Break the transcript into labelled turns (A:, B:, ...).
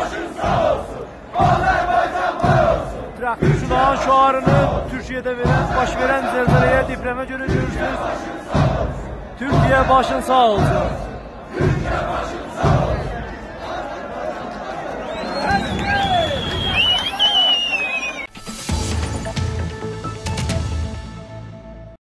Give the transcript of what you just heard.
A: Traktorçuların şuarını Türkiye'de baş veren zelzeleye, depreme göre görürsünüz. Türkiye başın sağ olsun.